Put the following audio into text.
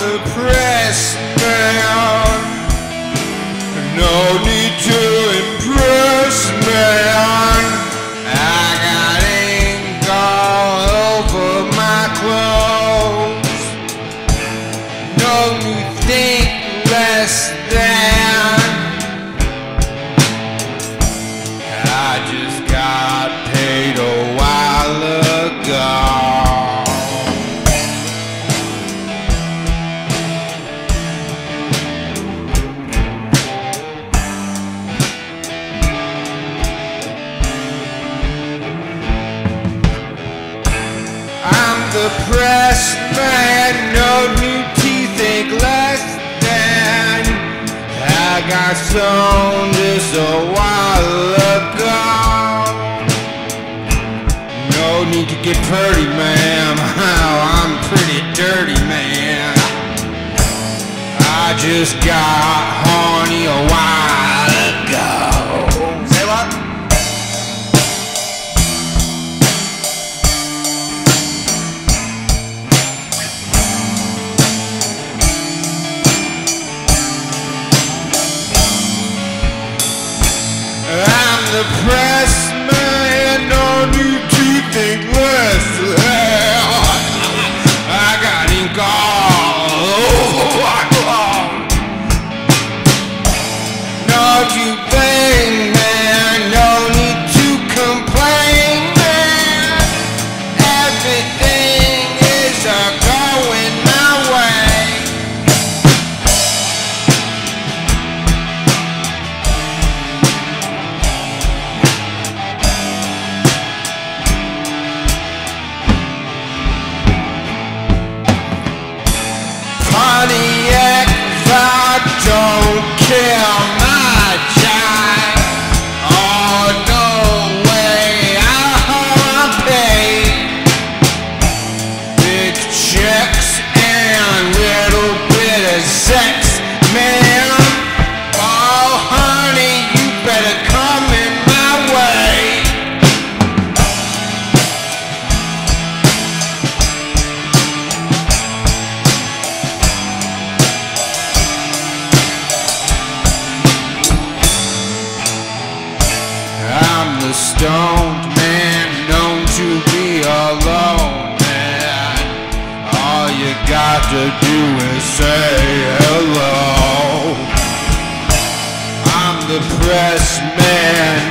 the press man. No need to impress, man. I got ink all over my clothes. No need to think less than. I just got paid a while ago. The press man, no need to think less than. I got sold just a while ago. No need to get pretty, ma'am. Oh, I'm pretty dirty, man. I just got horny a while ago. Say what? The press man, no need to think less. I got ink all over. No you think, man, no need to complain, man. Everything is going my way. Pontiac, I don't care, my child. Oh, no way, I'll pay big checks and little bit of sex, man. Oh, honey, you better come in my way. I'm the stoned man, known to be alone, man. All you got to do is say hello. I'm the press man.